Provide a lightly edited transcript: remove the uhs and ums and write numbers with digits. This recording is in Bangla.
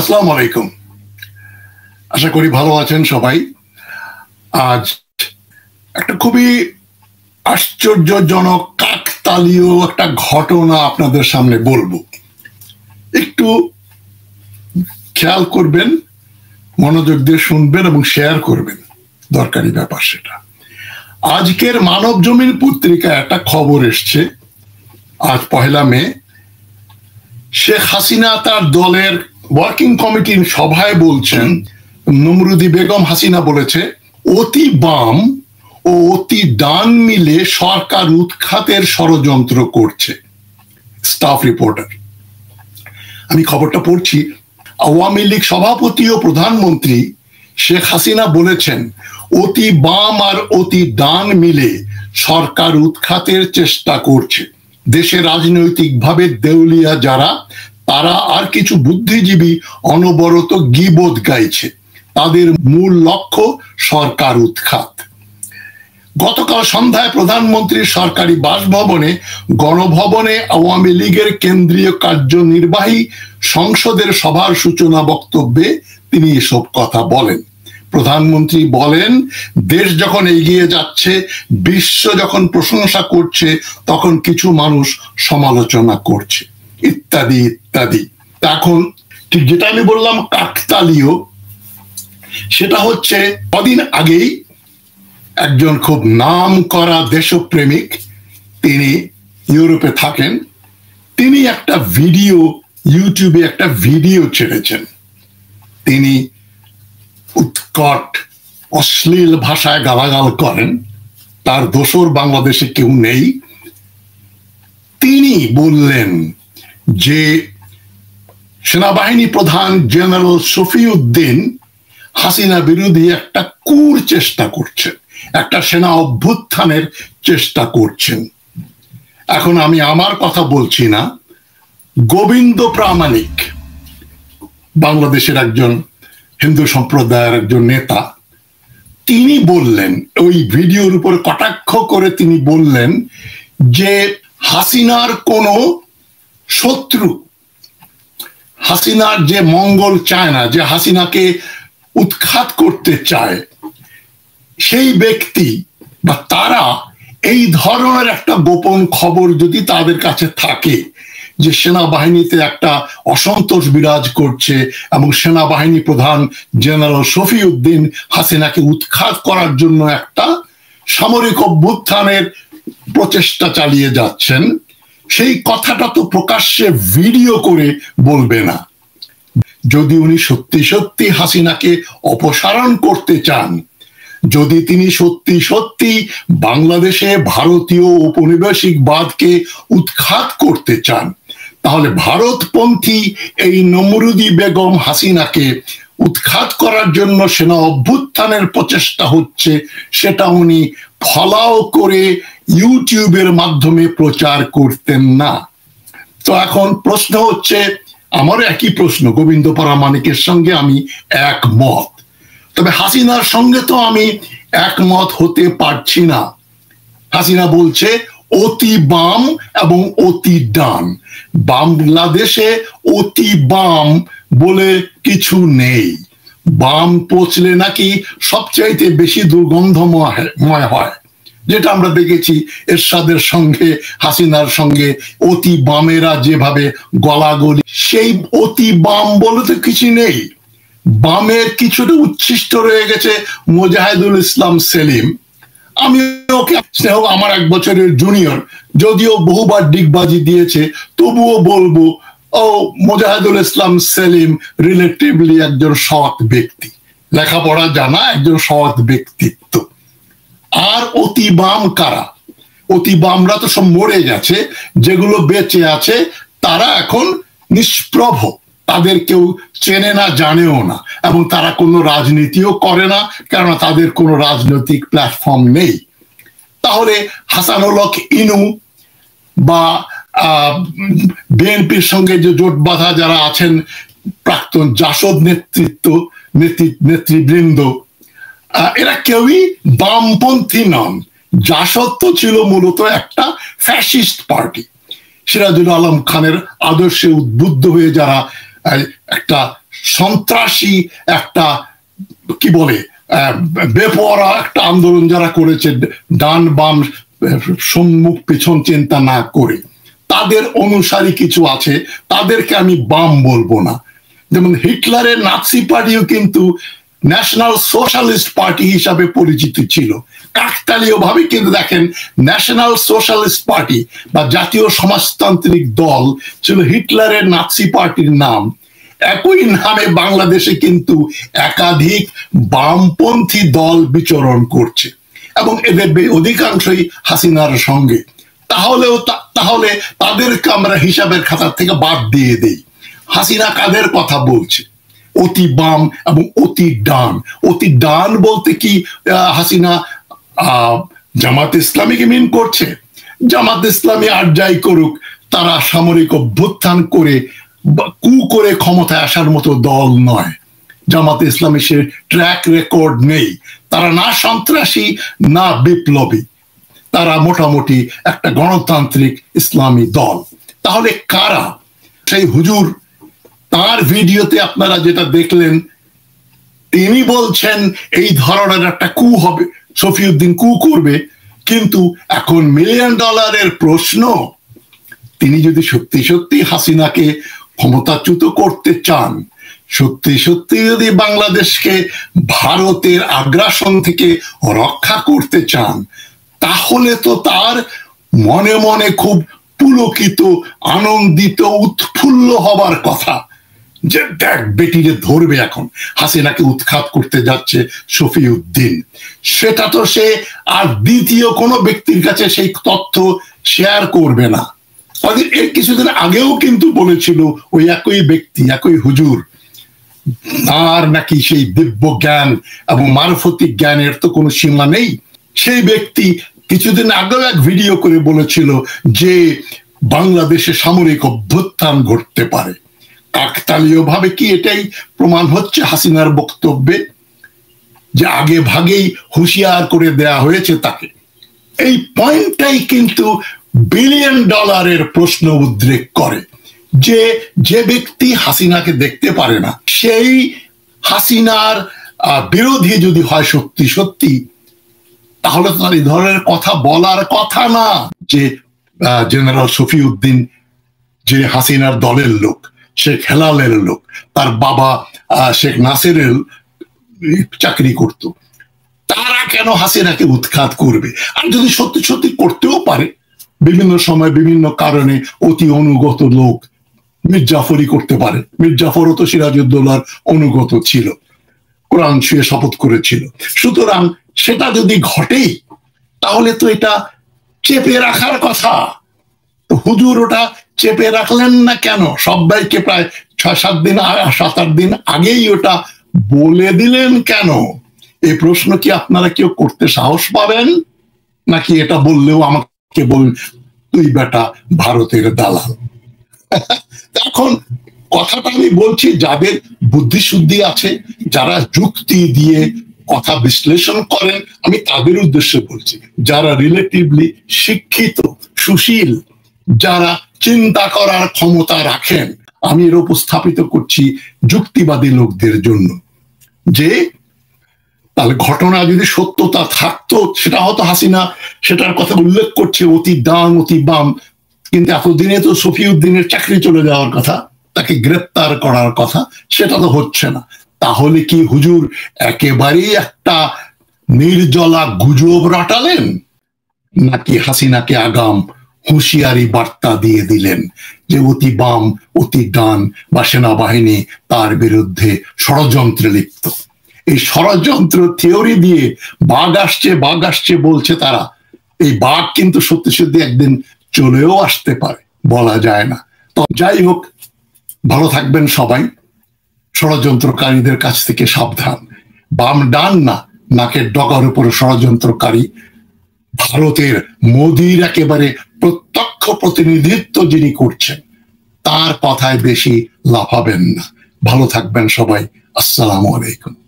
আসসালামু আলাইকুম। আশা করি ভালো আছেন সবাই। আজ একটা খুবই আশ্চর্যজনক কাকতালীয় একটা ঘটনা আপনাদের সামনে বলবো। একটু খেয়াল করবেন, মনোযোগ দিয়ে শুনবেন এবং শেয়ার করবেন, দরকারি ব্যাপার সেটা। আজকের মানব জমিন পত্রিকায় একটা খবর এসছে, আজ 1 মে। শেখ হাসিনা তার দলের ওয়ার্কিং কমিটির সভায় বলছেন, নমরুদি বেগম হাসিনা বলেছে, অতি বাম ও অতি ডান মিলে সরকার উৎখাতের ষড়যন্ত্র করছে। Staff reporter. আমি খবরটা পড়ছি। আওয়ামী লীগ সভাপতি ও প্রধানমন্ত্রী শেখ হাসিনা বলেছেন, অতি বাম আর অতি ডান মিলে সরকার উৎখাতের চেষ্টা করছে। দেশে রাজনৈতিকভাবে দেউলিয়া যারা, তারা আর কিছু বুদ্ধিজীবী অনবরত গীবত গাইছে। তাদের মূল লক্ষ্য সরকার উৎখাত। গতকাল সন্ধ্যায় প্রধানমন্ত্রীর সরকারি বাসভবনে গণভবনে আওয়ামী লীগের কেন্দ্রীয় কার্যনির্বাহী সংসদের সভার সূচনা বক্তব্যে তিনি এসব কথা বলেন। প্রধানমন্ত্রী বলেন, দেশ যখন এগিয়ে যাচ্ছে, বিশ্ব যখন প্রশংসা করছে, তখন কিছু মানুষ সমালোচনা করছে, ইত্যাদি ইত্যাদি। এখন ঠিক যেটা আমি বললাম কাকতালীয়, সেটা হচ্ছে কদিন আগেই একজন খুব নাম করা দেশপ্রেমিক, তিনি ইউরোপে থাকেন, তিনি একটা ভিডিও, ইউটিউবে একটা ভিডিও ছেড়েছেন। তিনি উৎকট অশ্লীল ভাষায় গালাগাল করেন। তার দোসর বাংলাদেশে কেউ নেই। তিনি বললেন যে সেনাবাহিনী প্রধান জেনারেল শফিউদ্দিন হাসিনা বিরোধী একটা কুর চেষ্টা করছেন, একটা সেনা অভ্যুত্থানের চেষ্টা করছেন। এখন আমি আমার কথা বলছি না, গোবিন্দ প্রামাণিক, বাংলাদেশের একজন হিন্দু সম্প্রদায়ের একজন নেতা, তিনি বললেন, ওই ভিডিওর উপর কটাক্ষ করে তিনি বললেন যে হাসিনার কোনো শত্রু, হাসিনার যে মঙ্গল চায় না, যে হাসিনাকে উৎখাত করতে চায়, সেই ব্যক্তি বা তারা এই ধরনের একটা গোপন খবর যদি তাদের কাছে থাকে যে সেনাবাহিনীতে একটা অসন্তোষ বিরাজ করছে এবং সেনাবাহিনী প্রধান জেনারেল শফিউদ্দিন হাসিনাকে উৎখাত করার জন্য একটা সামরিক অভ্যুত্থানের প্রচেষ্টা চালিয়ে যাচ্ছেন, সেই কথাটা তো প্রকাশ্যে ভিডিও করে বলবে না। যদি উনি সত্যি সত্যি হাসিনাকে অপসারণ করতে চান, যদি তিনি সত্যি সত্যি বাংলাদেশে ভারতীয় উপনিবেশিকবাদকে উৎখাত করতে চান, তাহলে ভারতপন্থী এই নমরুদি বেগম হাসিনাকে উৎখাত করার জন্য সেনা অভ্যুত্থানের প্রচেষ্টা হচ্ছে, সেটা উনি ফলাও করে ইউটিউবের মাধ্যমে প্রচার করতেন না। তো এখন প্রশ্ন হচ্ছে, আমার একই প্রশ্ন, গোবিন্দ প্রামাণিকের সঙ্গে আমি একমত, তবে হাসিনার সঙ্গে তো আমি একমত হতে পারছি না। হাসিনা বলছে অতি বাম এবং অতি ডান। বাংলাদেশে অতি বাম বলে কিছু নেই। বাম পচলে নাকি সবচাইতে বেশি দুর্গন্ধময় হয়, যেটা আমরা দেখেছি এরশাদের সঙ্গে হাসিনার সঙ্গে অতি বামেরা যেভাবে গলাগলি, সেই অতি বাম বলে তো কিছু নেই। বামের কিছুটা উচ্ছিষ্ট রয়ে গেছে মোজাহিদুল ইসলাম সেলিম। আমি ওকে, আমার 1 বছরের জুনিয়র, যদিও বহুবার ডিগবাজি দিয়েছে, তবুও বলবো ও মোজাহিদুল ইসলাম সেলিম রিলেটিভলি একজন সৎ ব্যক্তি, লেখাপড়া জানা একজন সৎ ব্যক্তিত্ব। আর অতি বাম কারা? অতি বামরা তো সব মরে গেছে, যেগুলো বেঁচে আছে তারা এখন নিষ্প্রভ, তাদের কেউ চেনে না, জানেও না, এবং তারা কোনো রাজনীতিও করে না, কেননা তাদের কোনো রাজনৈতিক প্ল্যাটফর্ম নেই। তাহলে হাসানুল হক ইনু বা বিএনপির সঙ্গে যে জোট বাঁধা যারা আছেন, প্রাক্তন জাসদ নেতৃবৃন্দ, এরা কেউই বামপন্থী নন। জাসদ তো ছিল মূলত একটা ফ্যাসিস্ট পার্টি। সিরাজুল আলম খানের আদর্শে উদ্বুদ্ধ হয়ে যারা একটা সন্ত্রাসী একটা কি বলে বেপরোয়া একটা আন্দোলন যারা করেছে ডান বাম সম্মুখ পেছন চিন্তা না করে, তাদের অনুসারী কিছু আছে, তাদেরকে আমি বাম বলবো না। যেমন হিটলারের নাৎসি পার্টিও কিন্তু ন্যাশনাল সোশ্যালিস্ট পার্টি হিসাবে পরিচিত ছিল। কাকতালীয় ভাবে কিন্তু দেখেন ন্যাশনাল সোশ্যালিস্ট পার্টি বা জাতীয় সমাজতান্ত্রিক দল ছিল হিটলারের নাৎসি পার্টির নাম। একই নামে বাংলাদেশে কিন্তু একাধিক বামপন্থী দল বিচরণ করছে এবং এদের অধিকাংশই হাসিনার সঙ্গে। তাহলে তাদেরকে আমরা হিসাবের খাতা থেকে বাদ দিয়ে দেই। হাসিনা কাদের কথা বলছে? অতি বাম এবং অতি ডান। অতি ডান বলতে কি হাসিনা জামাত ইসলামীকে মিন করছে? জামাত ইসলামী আর যাই করুক, তারা সামরিক অভ্যুত্থান করে কু করে ক্ষমতায় আসার মতো দল নয়। জামাত ইসলামী সে ট্র্যাক রেকর্ড নেই। তারা না সন্ত্রাসী না বিপ্লবী, তারা মোটামুটি একটা গণতান্ত্রিক ইসলামী দল। তাহলে কারা? সেই হুজুর, তার ভিডিওতে আপনারা যেটা দেখলেন, তিনি বলছেন এই ধরনের একটা কু হবে, শফিউদ্দিন কু করবে। কিন্তু এখন $1 মিলিয়ন প্রশ্ন, তিনি যদি সত্যি সত্যি হাসিনাকে ক্ষমতাচ্যুত করতে চান, সত্যি সত্যি যদি বাংলাদেশকে ভারতের আগ্রাসন থেকে রক্ষা করতে চান, তাহলে তো তার মনে মনে খুব পুলকিত, আনন্দিত, উৎফুল্ল হবার কথা যে দেখ বেটিরে ধরবে এখন, হাসিনাকে উৎখাত করতে যাচ্ছে শফিউদ্দিন। সেটা তো সে আর দ্বিতীয় কোনো ব্যক্তির কাছে সেই তথ্য শেয়ার করবে না। এর কিছুদিন আগেও কিন্তু বলেছিল ওই একই ব্যক্তি, একই হুজুর, তার নাকি সেই দিব্য জ্ঞান এবং মারফতি জ্ঞানের তো কোনো সীমা নেই। সেই ব্যক্তি কিছুদিন আগেও এক ভিডিও করে বলেছিল যে বাংলাদেশে সামরিক অভ্যুত্থান ঘটতে পারে। কাকতালীয় ভাবে কি এটাই প্রমাণ হচ্ছে হাসিনার বক্তব্যে, যে আগে ভাগেই হুঁশিয়ার করে দেয়া হয়েছে তাকে? এই পয়েন্টটাই কিন্তু $1 বিলিয়ন প্রশ্ন উদ্রেক করে, যে যে ব্যক্তি হাসিনাকে দেখতে পারে না, সেই হাসিনার বিরোধী যদি হয় সত্যি সত্যি, তাহলে তার এই ধরনের কথা বলার কথা না যে জেনারেল শফিউদ্দিন যে হাসিনার দলের লোক, শেখ হেলালের লোক, তার বাবা শেখ নাসিরের চাকরি করত, তারা কেন হাসিনাকে উৎখাত করবে? আর যদি সত্যি সত্যি করতেও পারে, বিভিন্ন সময় বিভিন্ন কারণে অতি অনুগত লোক, মির্জাফরই করতে পারে। মির্জাফরও তো সিরাজউদ্দৌলার অনুগত ছিল, কোরআন ছুঁয়ে শপথ করেছিল। সুতরাং সেটা যদি ঘটেই, তাহলে তো এটা চেপে রাখার কথা। তো হুজুর ওটা চেপে রাখলেন না কেন? সবাইকে প্রায় 6-7 দিন 7-8 দিন আগেই ওটা বলে দিলেন কেন? এই প্রশ্ন কি আপনারা কেউ করতে সাহস পাবেন? নাকি এটা বললেও আমাকে বলুন তুই বেটা ভারতের দালাল? এখন কথাটা আমি বলছি যাদের বুদ্ধি শুদ্ধি আছে, যারা যুক্তি দিয়ে কথা বিশ্লেষণ করেন, আমি তাদের উদ্দেশ্যে বলছি। যারা রিলেটিভলি শিক্ষিত, সুশীল, যারা চিন্তা করার ক্ষমতা রাখেন, আমি এর উপস্থাপিত করছি যুক্তিবাদী লোকদের জন্য, যে তাহলে ঘটনা যদি সত্যতা থাকতো, সেটা হয়তো হাসিনা সেটার কথা উল্লেখ করছে অতি ডান অতি বাম, কিন্তু এতদিনে তো শফিউদ্দিনের চাকরি চলে যাওয়ার কথা, তাকে গ্রেপ্তার করার কথা, সেটা তো হচ্ছে না। তাহলে কি হুজুর একেবারেই একটা নির্জলা গুজব রটালেন, নাকি হাসিনাকে আগাম হুঁশিয়ারি বার্তা দিয়ে দিলেন যে অতি বাম অতি ডান বা সেনাবাহিনী তার বিরুদ্ধে ষড়যন্ত্রে লিপ্ত? এই ষড়যন্ত্র থিওরি দিয়ে বাঘ আসছে বলছে তারা। এই বাঘ কিন্তু সত্যি সত্যি একদিন চলেও আসতে পারে, বলা যায় না। তো যাই হোক, ভালো থাকবেন সবাই। ষড়যন্ত্রকারীদের কাছ থেকে সাবধান। বাম ডান না, নাকের ডগার উপরে ষড়যন্ত্রকারী ভারতের মোদির একেবারে প্রত্যক্ষ প্রতিনিধিত্ব যিনি করছেন, তার কথায় বেশি লাফাবেন না। ভালো থাকবেন সবাই। আসসালামু আলাইকুম।